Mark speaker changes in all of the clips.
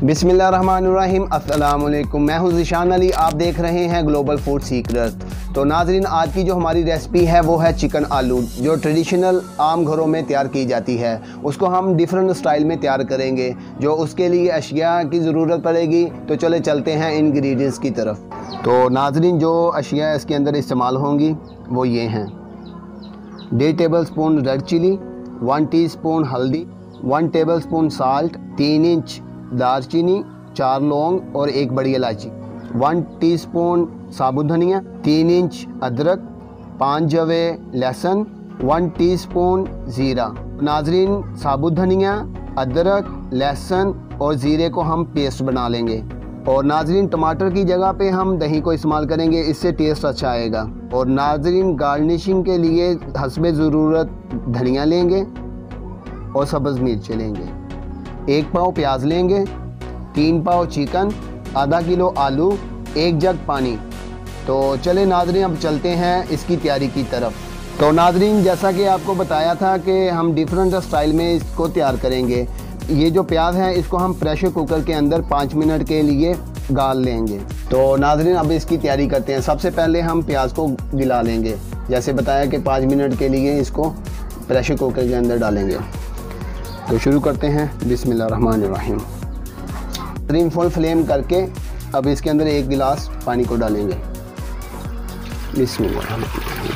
Speaker 1: बिस्मिल्लाहिर्रहमानिर्रहीम, अस्सलाम वालेकुम। मैं हूं ज़िशान अली, आप देख रहे हैं ग्लोबल फूड सीक्रेट। तो नाज़रीन, आज की जो हमारी रेसिपी है वो है चिकन आलू, जो ट्रेडिशनल आम घरों में तैयार की जाती है। उसको हम डिफरेंट स्टाइल में तैयार करेंगे। जो उसके लिए अशिया की ज़रूरत पड़ेगी, तो चले चलते हैं इंग्रेडिएंट्स की तरफ। तो नाज़रीन, जो अशिया इसके अंदर इस्तेमाल होंगी वो ये हैं: 1.5 टेबलस्पून रेड चिली, 1 टीस्पून हल्दी, 1 टेबलस्पून साल्ट, 3 इंच दालचीनी, 4 लौंग और 1 बड़ी इलायची, 1 टीस्पून साबुत धनिया, 3 इंच अदरक, 5 जवे लहसुन, 1 टीस्पून ज़ीरा। नाजरीन, साबुत धनिया, अदरक, लहसुन और ज़ीरे को हम पेस्ट बना लेंगे। और नाजरीन, टमाटर की जगह पे हम दही को इस्तेमाल करेंगे, इससे टेस्ट अच्छा आएगा। और नाजरीन, गार्निशिंग के लिए हस्बे ज़रूरत धनिया लेंगे और सब्ज़ मिर्च लेंगे, 1 पाव प्याज लेंगे, 3 पाव चिकन, आधा किलो आलू, 1 जग पानी। तो चले नाजरीन, अब चलते हैं इसकी तैयारी की तरफ। तो नाजरीन, जैसा कि आपको बताया था कि हम डिफरेंट स्टाइल में इसको तैयार करेंगे। ये जो प्याज है इसको हम प्रेशर कुकर के अंदर 5 मिनट के लिए गाल लेंगे। तो नाजरीन, अब इसकी तैयारी करते हैं। सबसे पहले हम प्याज को गिला लेंगे, जैसे बताया कि 5 मिनट के लिए इसको प्रेशर कुकर के अंदर डालेंगे। तो शुरू करते हैं। बिस्मिल्लाहिर्रहमानिर्रहीम। नाज़रीन, फुल फ्लेम करके अब इसके अंदर 1 गिलास पानी को डालेंगे। बिस्मिल्लाहिर्रहमानिर्रहीम।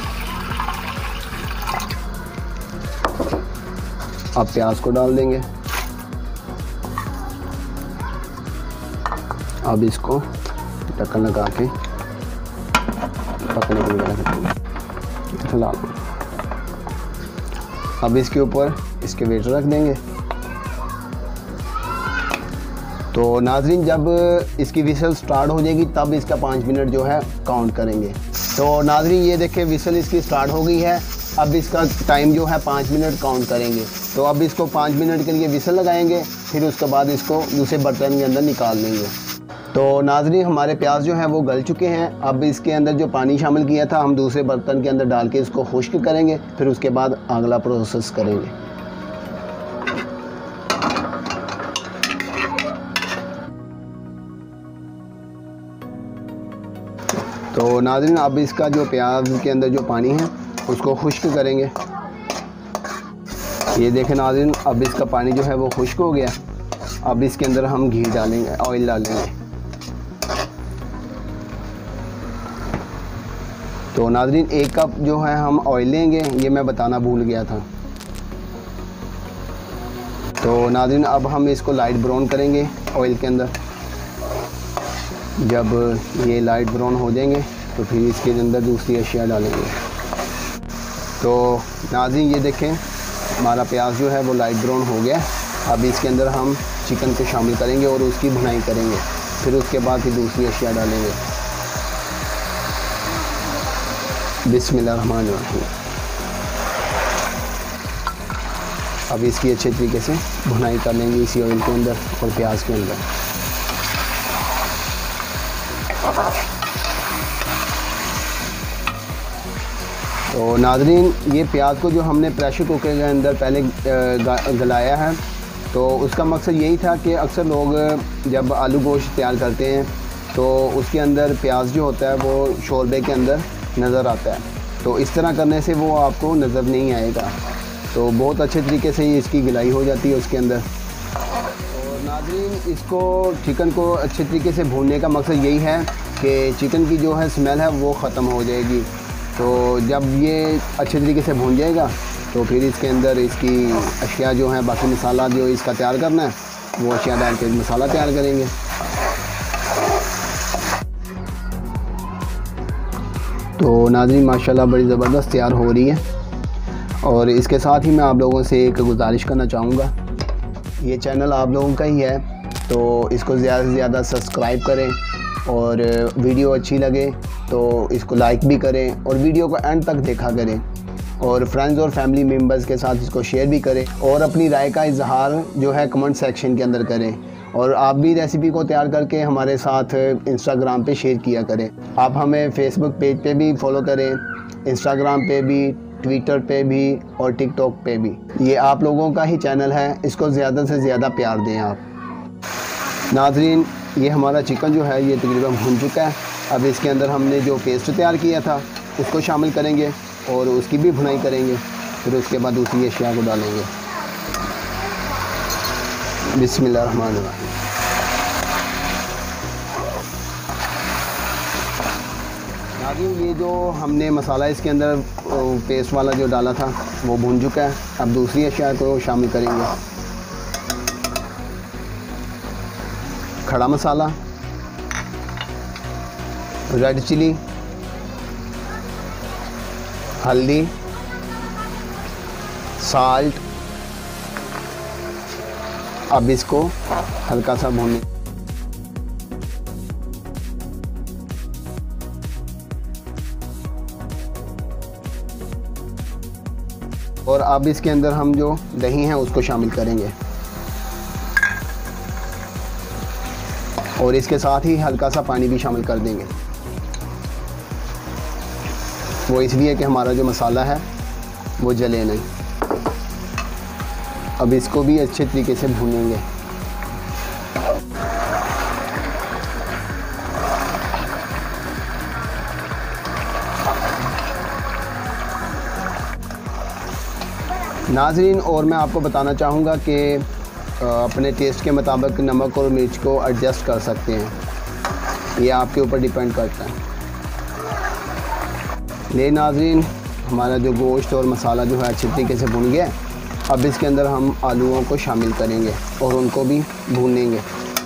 Speaker 1: अब प्याज को डाल देंगे। अब इसको ढक्कन लगा के पकने के लिए हिला। अब इसके ऊपर इसके वेट रख देंगे। तो नाजरीन, जब इसकी विसल स्टार्ट हो जाएगी तब इसका 5 मिनट जो है काउंट करेंगे। तो नाजरीन, ये देखें, विसल इसकी स्टार्ट हो गई है। अब इसका टाइम जो है 5 मिनट काउंट करेंगे। तो अब इसको 5 मिनट के लिए विसल लगाएंगे, फिर उसके बाद इसको दूसरे बर्तन के अंदर निकाल देंगे। तो नाजरीन, हमारे प्याज जो है वो गल चुके हैं। अब इसके अंदर जो पानी शामिल किया था हम दूसरे बर्तन के अंदर डाल के इसको खुश्क करेंगे, फिर उसके बाद अगला प्रोसेस करेंगे। तो नाज़रीन, अब इसका जो प्याज के अंदर जो पानी है उसको खुश्क करेंगे। ये देखें नाज़रीन, अब इसका पानी जो है वो खुश्क हो गया। अब इसके अंदर हम घी डालेंगे, ऑयल डालेंगे। तो नाज़रीन, 1 कप जो है हम ऑयल लेंगे, ये मैं बताना भूल गया था। तो नाज़रीन, अब हम इसको लाइट ब्राउन करेंगे ऑयल के अंदर। जब ये लाइट ब्राउन हो जाएंगे तो फिर इसके अंदर दूसरी अशिया डालेंगे। तो नाज़रीन, ये देखें, हमारा प्याज जो है वो लाइट ब्राउन हो गया। अब इसके अंदर हम चिकन को शामिल करेंगे और उसकी भुनाई करेंगे, फिर उसके बाद फिर दूसरी अशिया डालेंगे। बिस्मिल्लाहिर्रहमानिर्रहीम। अब इसकी अच्छे तरीके से भुनाई कर लेंगे इसी ऑयल के अंदर और प्याज के अंदर। तो नाज़रीन, ये प्याज को जो हमने प्रेशर कुकर के अंदर पहले गलाया है, तो उसका मकसद यही था कि अक्सर लोग जब आलू गोश्त तैयार करते हैं तो उसके अंदर प्याज जो होता है वो शोरबे के अंदर नज़र आता है। तो इस तरह करने से वो आपको नज़र नहीं आएगा। तो बहुत अच्छे तरीके से इसकी गलाई हो जाती है उसके अंदर। और नाज़रीन, इसको चिकन को अच्छे तरीके से भूनने का मकसद यही है कि चिकन की जो है स्मेल है वो ख़त्म हो जाएगी। तो जब ये अच्छे तरीके से भून जाएगा तो फिर इसके अंदर इसकी अशिया जो है, बाकी मसाला जो इसका तैयार करना है वो अशिया डाल के मसाला तैयार करेंगे। तो नाज़रीन, माशाल्लाह बड़ी ज़बरदस्त तैयार हो रही है। और इसके साथ ही मैं आप लोगों से एक गुजारिश करना चाहूँगा, ये चैनल आप लोगों का ही है, तो इसको ज़्यादा से ज़्यादा सब्सक्राइब करें। और वीडियो अच्छी लगे तो इसको लाइक भी करें और वीडियो को एंड तक देखा करें। और फ्रेंड्स और फैमिली मेम्बर्स के साथ इसको शेयर भी करें और अपनी राय का इजहार जो है कमेंट सेक्शन के अंदर करें। और आप भी रेसिपी को तैयार करके हमारे साथ इंस्टाग्राम पे शेयर किया करें। आप हमें फेसबुक पेज पे भी फॉलो करें, इंस्टाग्राम पे भी, ट्विटर पे भी और टिकटॉक पे भी। ये आप लोगों का ही चैनल है, इसको ज़्यादा से ज़्यादा प्यार दें आप। नाज़रीन, ये हमारा चिकन जो है ये तकरीबन भुन चुका है। अब इसके अंदर हमने जो पेस्ट तैयार किया था उसको शामिल करेंगे और उसकी भी भुनाई करेंगे। फिर उसके बाद दूसरी अशिया को डालेंगे। बिस्मिल्लाहिर्रहमानिर्रहीम। नाज़रीन, ये जो हमने मसाला इसके अंदर पेस्ट वाला जो डाला था वो भुन चुका है। अब दूसरी अशिया को शामिल करेंगे। खड़ा मसाला, रेड चिली, हल्दी, साल्ट। अब इसको हल्का सा भूनें। और अब इसके अंदर हम जो दही है उसको शामिल करेंगे और इसके साथ ही हल्का सा पानी भी शामिल कर देंगे। वो इसलिए कि हमारा जो मसाला है वो जले नहीं। अब इसको भी अच्छे तरीके से भूनेंगे। नाज़रीन, और मैं आपको बताना चाहूँगा कि अपने टेस्ट के मुताबिक नमक और मिर्च को एडजस्ट कर सकते हैं। ये आपके ऊपर डिपेंड करता है। ले नाज़रीन, हमारा जो गोश्त और मसाला जो है अच्छी तरीके से भुन गया। अब इसके अंदर हम आलूओं को शामिल करेंगे और उनको भी भूनेंगे।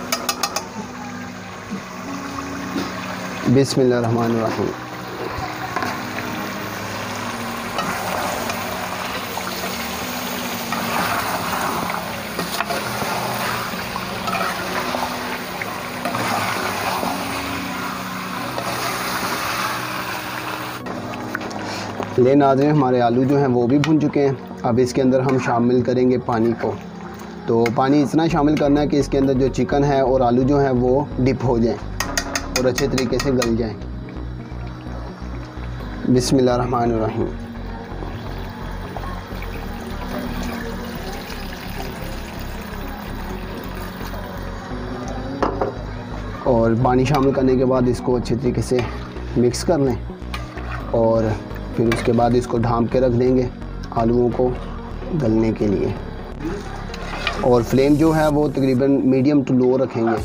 Speaker 1: बिस्मिल्लाहिर्रहमानिर्रहीम। ले नाज़रीन, हमारे आलू जो हैं वो भी भुन चुके हैं। अब इसके अंदर हम शामिल करेंगे पानी को। तो पानी इतना शामिल करना है कि इसके अंदर जो चिकन है और आलू जो हैं वो डिप हो जाएं और अच्छे तरीके से गल जाएं। बिस्मिल्लाहिर्रहमानिर्रहीम। और पानी शामिल करने के बाद इसको अच्छे तरीके से मिक्स कर लें और फिर उसके बाद इसको ढाँप के रख देंगे आलूओं को गलने के लिए। और फ्लेम जो है वो तकरीबन मीडियम टू लो रखेंगे।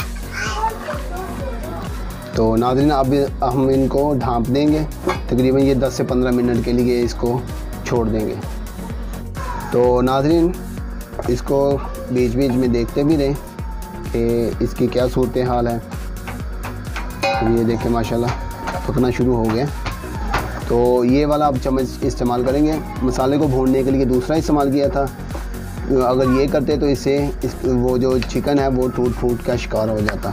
Speaker 1: तो नाज़रीन, अब हम इनको ढाँप देंगे। तकरीबन ये 10 से 15 मिनट के लिए इसको छोड़ देंगे। तो नाज़रीन, इसको बीच बीच में देखते भी रहें कि इसकी क्या सूरत हाल है। तो ये देखें माशाल्लाह पकना शुरू हो गया। तो ये वाला अब चम्मच इस्तेमाल करेंगे। मसाले को भूनने के लिए दूसरा इस्तेमाल किया था। अगर ये करते तो इससे वो जो चिकन है वो टूट फूट का शिकार हो जाता।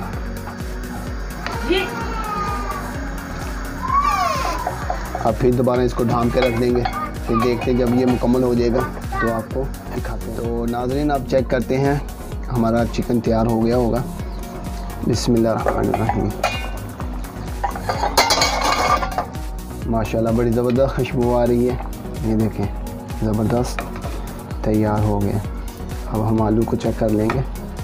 Speaker 1: अब फिर दोबारा इसको ढाँप के रख देंगे। फिर देखते हैं जब ये मुकम्मल हो जाएगा तो आपको दिखाते हैं। तो नाज़रीन, आप चेक करते हैं हमारा चिकन तैयार हो गया होगा। बिस्मिल्लाहिर्रहमानिर्रहीम। माशाल्लाह बड़ी ज़बरदस्त खुशबू आ रही है। ये देखें, ज़बरदस्त तैयार हो गया। अब हम आलू को चेक कर लेंगे।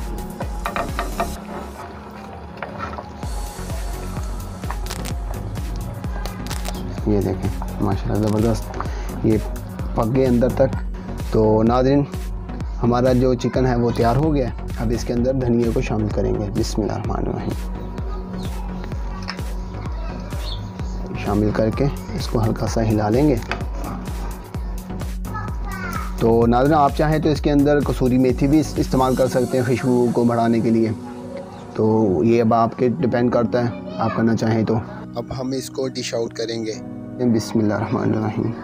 Speaker 1: ये देखें माशाल्लाह ज़बरदस्त ये पक गए अंदर तक। तो नाज़रीन, हमारा जो चिकन है वो तैयार हो गया। अब इसके अंदर धनिया को शामिल करेंगे। बिस्मिल्लाहिर्रहमानिर्रहीम। शामिल करके इसको हल्का सा हिला लेंगे। तो नाज़रीन, आप चाहें तो इसके अंदर कसूरी मेथी भी इस्तेमाल कर सकते हैं खुशबू को बढ़ाने के लिए। तो ये अब आपके डिपेंड करता है, आप करना चाहें तो। अब हम इसको डिश आउट करेंगे। बिस्मिल्लाहिर्रहमानिर्रहीम।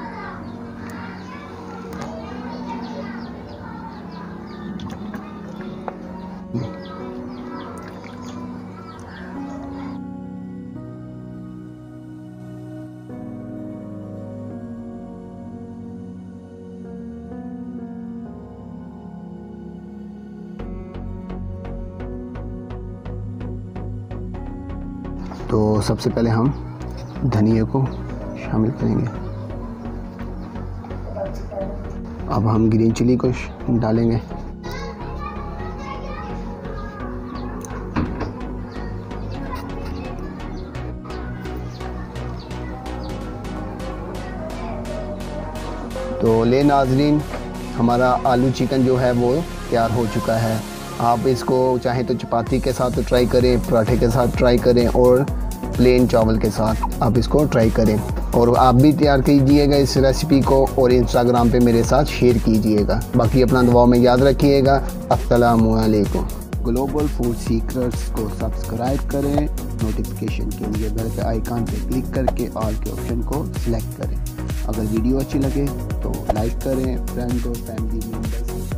Speaker 1: तो सबसे पहले हम धनिया को शामिल करेंगे। अब हम ग्रीन चिली को डालेंगे। तो ले नाजरीन, हमारा आलू चिकन जो है वो तैयार हो चुका है। आप इसको चाहे तो चपाती के साथ ट्राई करें, पराठे के साथ ट्राई करें और प्लेन चावल के साथ आप इसको ट्राई करें। और आप भी तैयार कीजिएगा इस रेसिपी को और इंस्टाग्राम पे मेरे साथ शेयर कीजिएगा। बाकी अपना दुआओं में याद रखिएगा। अस्सलामु अलैकुम। ग्लोबल फूड सीक्रेट्स को सब्सक्राइब करें, नोटिफिकेशन के लिए बेल के आइकन पे क्लिक करके ऑल के ऑप्शन को सिलेक्ट करें। अगर वीडियो अच्छी लगे तो लाइक करें, फ्रेंड और फैमिली मेम्बर्स